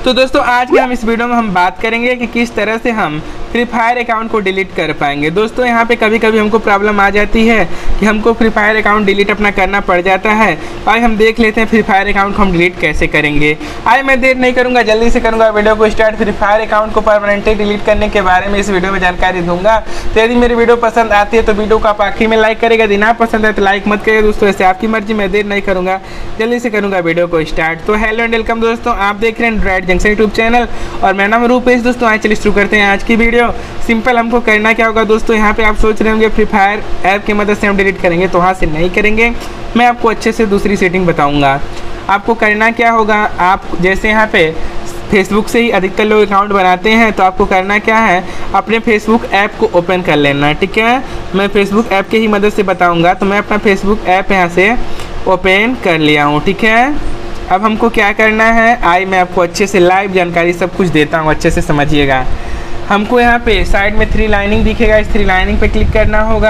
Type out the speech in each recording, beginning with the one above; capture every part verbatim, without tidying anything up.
तो दोस्तों आज के हम इस वीडियो में हम बात करेंगे कि किस तरह से हम फ्री फायर अकाउंट को डिलीट कर पाएंगे। दोस्तों यहाँ पे कभी कभी हमको प्रॉब्लम आ जाती है कि हमको फ्री फायर अकाउंट डिलीट अपना करना पड़ जाता है। आज हम देख लेते हैं फ्री फायर अकाउंट को हम डिलीट कैसे करेंगे। आज मैं देर नहीं करूँगा, जल्दी से करूँगा वीडियो को स्टार्ट। फ्री फायर अकाउंट को परमानेंटली डिलीट करने के बारे में इस वीडियो में जानकारी दूंगा। तो यदि मेरी वीडियो पसंद आती है तो वीडियो को आप आखिर में लाइक करेगा, यदि ना पसंद है तो लाइक मत करिएगा दोस्तों, ऐसे आपकी मर्जी। मैं देर नहीं करूँगा, जल्दी से करूँगा वीडियो को स्टार्ट। तो हेलो एंड वेलकम दोस्तों, आप देख रहे हैं ड्राइड जंक्शन यूट्यूब चैनल और मेरा नाम रूपेश। दोस्तों आज चलिए शुरू करते हैं आज की वीडियो। सिंपल हमको करना क्या होगा दोस्तों, यहाँ पे आप सोच रहे होंगे फ्री फायर ऐप की मदद से हम डिलीट करेंगे, तो वहाँ से नहीं करेंगे। मैं आपको अच्छे से दूसरी सेटिंग बताऊँगा। आपको करना क्या होगा, आप जैसे यहाँ पे फेसबुक से ही अधिकतर लोग अकाउंट बनाते हैं, तो आपको करना क्या है, अपने फेसबुक ऐप को ओपन कर लेना है। ठीक है, मैं फेसबुक ऐप की ही मदद से बताऊंगा। तो मैं अपना फेसबुक ऐप यहाँ से ओपन कर लिया हूँ। ठीक है, अब हमको क्या करना है, आई मैं आपको अच्छे से लाइव जानकारी सब कुछ देता हूँ, अच्छे से समझिएगा। हमको यहाँ पे साइड में थ्री लाइनिंग दिखेगा, इस थ्री लाइनिंग पे क्लिक करना होगा।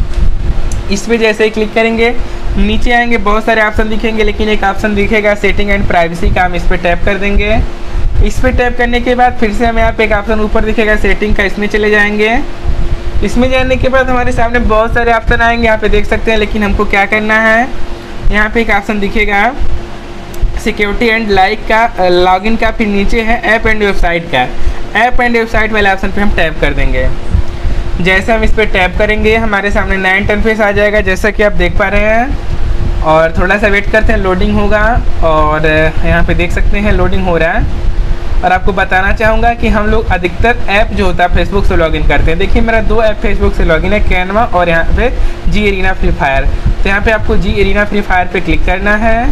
इस पर जैसे ही क्लिक करेंगे नीचे आएंगे, बहुत सारे ऑप्शन दिखेंगे, लेकिन एक ऑप्शन दिखेगा सेटिंग एंड प्राइवेसी का, हम इस पर टैप कर देंगे। इस पर टैप करने के बाद फिर से हमें यहाँ पे एक ऑप्शन ऊपर दिखेगा सेटिंग का, इसमें चले जाएंगे। इसमें जाने के बाद हमारे सामने बहुत सारे ऑप्शन आएंगे, यहाँ पे देख सकते हैं। लेकिन हमको क्या करना है, यहाँ पे एक ऑप्शन दिखेगा सिक्योरिटी एंड लाइक का, लॉगिन का, फिर नीचे है ऐप एंड वेबसाइट का। ऐप एंड वेबसाइट वाले ऑप्शन पे हम टैप कर देंगे। जैसे हम इस पर टैप करेंगे हमारे सामने नया इंटरफेस आ जाएगा, जैसा कि आप देख पा रहे हैं। और थोड़ा सा वेट करते हैं, लोडिंग होगा। और यहाँ पे देख सकते हैं लोडिंग हो रहा है। और आपको बताना चाहूँगा कि हम लोग अधिकतर ऐप जो होता है फेसबुक से लॉगिन करते हैं। देखिए मेरा दो ऐप फेसबुक से लॉगिन है, कैनवा और यहाँ पे जी एरिना फ्री फायर। तो यहाँ पे आपको जी एरिना फ्री फायर पे क्लिक करना है।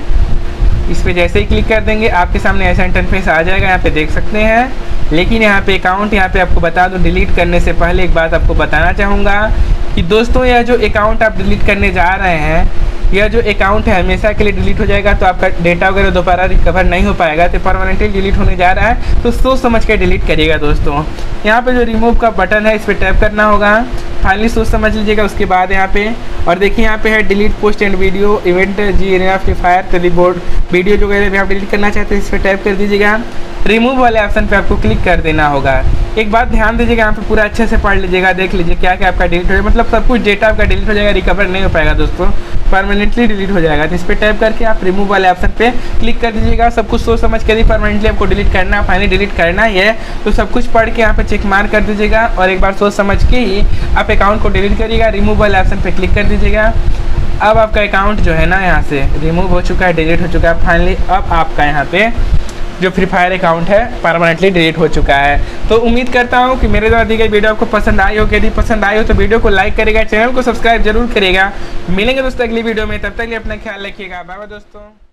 इस पर जैसे ही क्लिक कर देंगे आपके सामने ऐसा इंटरफेस आ जाएगा, यहाँ पे देख सकते हैं। लेकिन यहाँ पे अकाउंट, यहाँ पे आपको बता दूँ डिलीट करने से पहले एक बात आपको बताना चाहूँगा कि दोस्तों यह जो अकाउंट आप डिलीट करने जा रहे हैं, यह जो अकाउंट है हमेशा के लिए डिलीट हो जाएगा। तो आपका डेटा वगैरह दोबारा रिकवर नहीं हो पाएगा, तो परमानेंटली डिलीट होने जा रहा है, तो सोच समझ के डिलीट करिएगा दोस्तों। यहाँ पे जो रिमूव का बटन है इस पर टैप करना होगा, फाइनली सोच समझ लीजिएगा। उसके बाद यहाँ पे और देखिए यहाँ पे है delete post and video event Garena Free Fire तो रिपोर्ट वीडियो जो वगैरह भी आप डिलीट करना चाहते हैं इस पर टैप कर दीजिएगा। रिमूव वाले ऑप्शन पे आपको क्लिक कर देना होगा। एक बात ध्यान दीजिएगा, यहाँ पे पूरा अच्छे से पढ़ लीजिएगा, देख लीजिए क्या क्या आपका डिलीट हो जाएगा, मतलब सब कुछ डेटा आपका डिलीट हो जाएगा, रिकवर नहीं हो पाएगा दोस्तों, परमानेंटली डिलीट हो जाएगा। तो इस पर टैप करके आप रिमूव वाले ऑप्शन पे क्लिक कर दीजिएगा। सब कुछ सोच समझ कर ही परमानेंटली आपको डिलीट करना, फाइनली डिलीट करना ही है, तो सब कुछ पढ़ के यहाँ पे चेक मार कर दीजिएगा और एक बार सोच समझ के ही आप अकाउंट को डिलीट करिएगा। रिमूव वाले ऑप्शन पे क्लिक कर दीजिएगा। अब आपका अकाउंट जो है ना यहाँ से रिमूव हो चुका है, डिलीट हो चुका है फाइनली। अब आपका यहाँ पे जो फ्री फायर अकाउंट है परमानेंटली डिलीट हो चुका है। तो उम्मीद करता हूँ कि मेरे द्वारा दी गई वीडियो आपको पसंद आई हो। यदि पसंद आई हो तो वीडियो को लाइक करेगा, चैनल को सब्सक्राइब जरूर करेगा। मिलेंगे दोस्तों अगली वीडियो में, तब तक के लिए अपना ख्याल रखिएगा। बाय बाय दोस्तों।